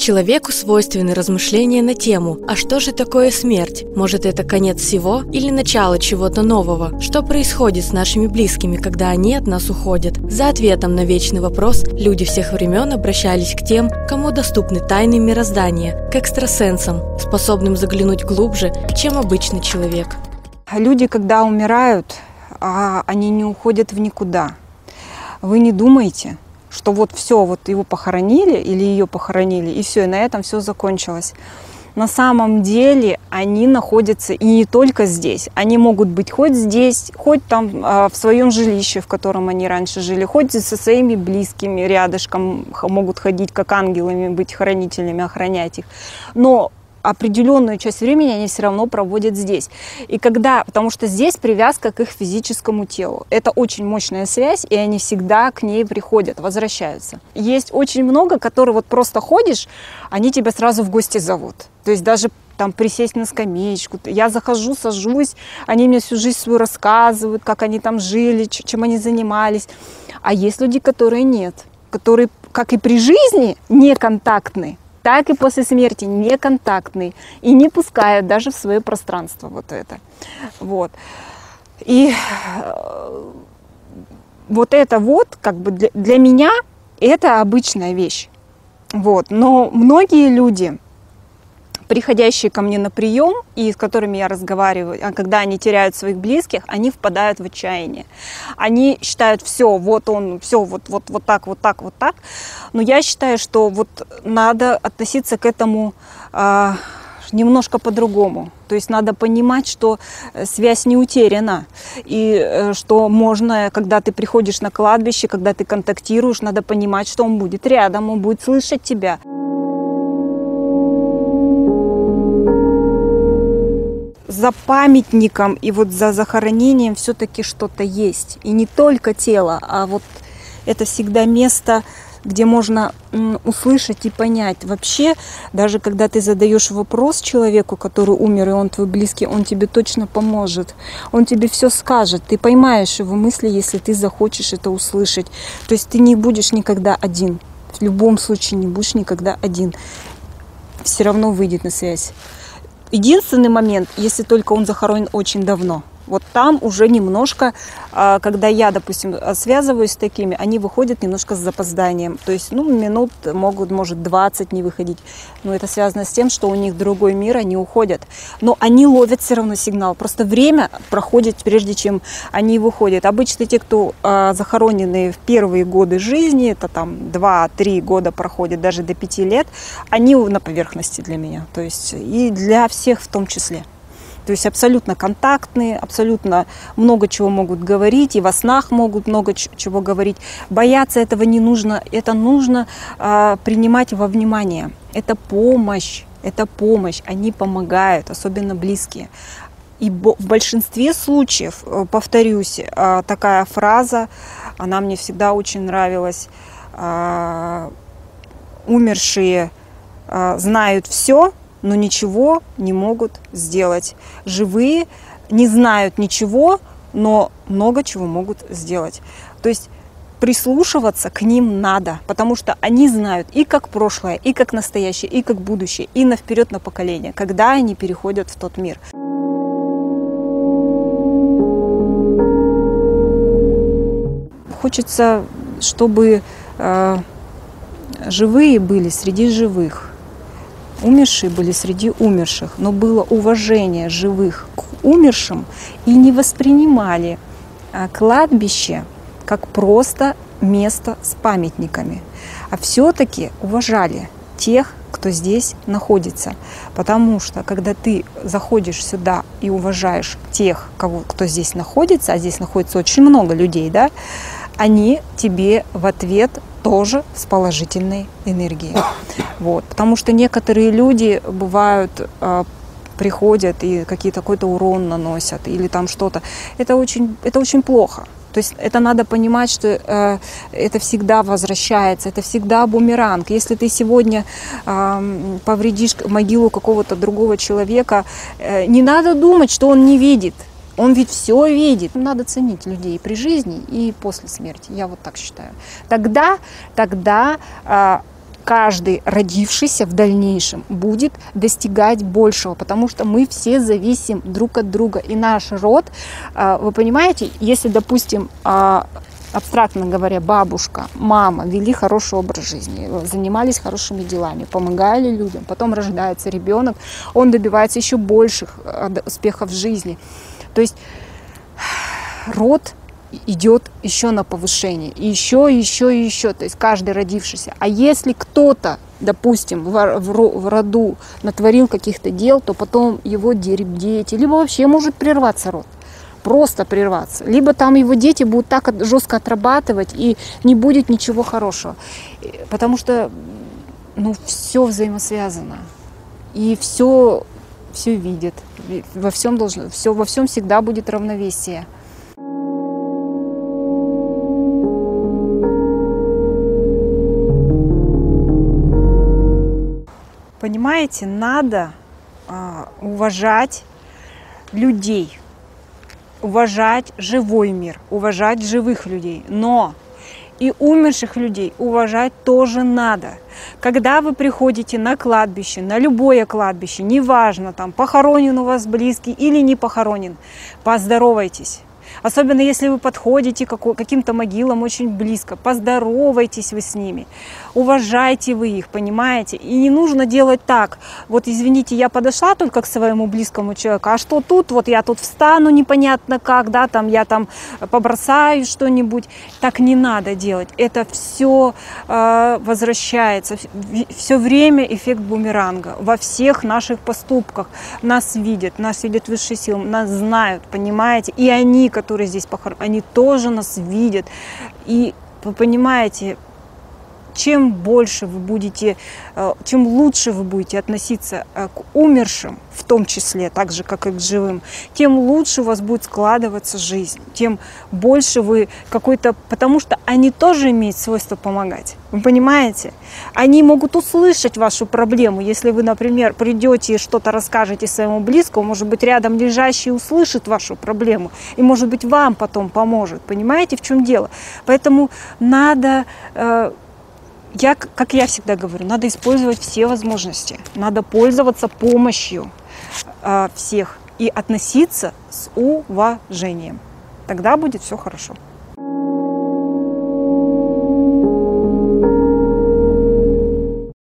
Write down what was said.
Человеку свойственны размышления на тему «А что же такое смерть? Может, это конец всего или начало чего-то нового? Что происходит с нашими близкими, когда они от нас уходят?» За ответом на вечный вопрос люди всех времен обращались к тем, кому доступны тайны мироздания, к экстрасенсам, способным заглянуть глубже, чем обычный человек. Люди, когда умирают, они не уходят в никуда. Вы не думаете, что вот все, вот его похоронили или ее похоронили, и все, и на этом все закончилось. На самом деле они находятся и не только здесь. Они могут быть хоть здесь, хоть там в своем жилище, в котором они раньше жили, хоть со своими близкими рядышком могут ходить как ангелами, быть хранителями, охранять их. Но определенную часть времени они все равно проводят здесь. И потому что здесь привязка к их физическому телу. Это очень мощная связь, и они всегда к ней приходят, возвращаются. Есть очень много, которые вот просто ходишь, они тебя сразу в гости зовут. То есть даже там присесть на скамеечку. Я захожу, сажусь, они мне всю жизнь свою рассказывают, как они там жили, чем они занимались. А есть люди, которые нет, которые, как и при жизни, неконтактны, так и после смерти неконтактный и не пускают даже в свое пространство вот это. Вот. И вот это вот как бы для меня это обычная вещь. Вот. Но многие люди, приходящие ко мне на прием и с которыми я разговариваю, когда они теряют своих близких, они впадают в отчаяние. Они считают, все, вот он, все, вот так, вот так, вот так. Но я считаю, что вот надо относиться к этому немножко по-другому. То есть надо понимать, что связь не утеряна. И что можно, когда ты приходишь на кладбище, когда ты контактируешь, надо понимать, что он будет рядом, он будет слышать тебя. За памятником и вот за захоронением все-таки что-то есть. И не только тело, а вот это всегда место, где можно услышать и понять. Вообще, даже когда ты задаешь вопрос человеку, который умер, и он твой близкий, он тебе точно поможет. Он тебе все скажет. Ты поймаешь его мысли, если ты захочешь это услышать. То есть ты не будешь никогда один. В любом случае не будешь никогда один. Все равно выйдет на связь. Единственный момент, если только он захоронен очень давно. Вот там уже немножко, когда я, допустим, связываюсь с такими, они выходят немножко с запозданием. То есть, минут может 20 не выходить. Но это связано с тем, что у них другой мир, они уходят. Но они ловят все равно сигнал. Просто время проходит, прежде чем они выходят. Обычно те, кто захоронены в первые годы жизни, это там 2-3 года проходит, даже до 5 лет, они на поверхности для меня. То есть и для всех в том числе. То есть абсолютно контактные, абсолютно много чего могут говорить, и во снах могут много чего говорить. Бояться этого не нужно, это нужно принимать во внимание. Это помощь, они помогают, особенно близкие. И в большинстве случаев, повторюсь, такая фраза, она мне всегда очень нравилась. Умершие знают все, но ничего не могут сделать. Живые не знают ничего, но много чего могут сделать. То есть прислушиваться к ним надо, потому что они знают и как прошлое, и как настоящее, и как будущее, и вперед на поколение, когда они переходят в тот мир. Хочется, чтобы живые были среди живых. Умершие были среди умерших, но было уважение живых к умершим и не воспринимали кладбище как просто место с памятниками, а все-таки уважали тех, кто здесь находится. Потому что, когда ты заходишь сюда и уважаешь тех, кто здесь находится, а здесь находится очень много людей, да, они тебе в ответ тоже с положительной энергией. Вот. Потому что некоторые люди бывают, приходят и какой-то урон наносят или там что-то. Это очень плохо. То есть это надо понимать, что это всегда возвращается, это всегда бумеранг. Если ты сегодня повредишь могилу какого-то другого человека, не надо думать, что он не видит. Он ведь все видит. Надо ценить людей при жизни и после смерти. Я вот так считаю. Тогда каждый родившийся в дальнейшем будет достигать большего, потому что мы все зависим друг от друга. И наш род, вы понимаете, если, допустим, абстрактно говоря, бабушка, мама вели хороший образ жизни, занимались хорошими делами, помогали людям, потом рождается ребенок, он добивается еще больших успехов в жизни. То есть род идет еще на повышение, и еще. То есть каждый родившийся. А если кто-то, допустим, в роду натворил каких-то дел, то потом его дети, либо вообще может прерваться род. Просто прерваться. Либо там его дети будут так жестко отрабатывать, и не будет ничего хорошего. Потому что все взаимосвязано. И все видит. Во всем всегда будет равновесие. Понимаете, надо уважать людей, уважать живой мир, уважать живых людей, но и умерших людей уважать тоже надо. Когда вы приходите на кладбище, на любое кладбище, неважно, там похоронен у вас близкий или не похоронен, поздоровайтесь. Особенно если вы подходите к каким-то могилам очень близко, поздоровайтесь вы с ними, уважайте вы их, понимаете? И не нужно делать так, вот извините, я подошла только к своему близкому человеку, а что тут, вот я тут встану непонятно как, да, там я там побросаю что-нибудь, так не надо делать. Это все возвращается, все время эффект бумеранга во всех наших поступках. Нас видят высшие силы, нас знают, понимаете? И они, которые здесь похоронены, они тоже нас видят. И вы понимаете, чем больше вы будете, чем лучше вы будете относиться к умершим, в том числе, так же, как и к живым, тем лучше у вас будет складываться жизнь, тем больше вы какой-то... Потому что они тоже имеют свойство помогать. Вы понимаете? Они могут услышать вашу проблему. Если вы, например, придете и что-то расскажете своему близкому, может быть, рядом лежащий услышит вашу проблему и, может быть, вам потом поможет. Понимаете, в чем дело? Поэтому надо... Как я всегда говорю, надо использовать все возможности, надо пользоваться помощью всех и относиться с уважением. Тогда будет все хорошо.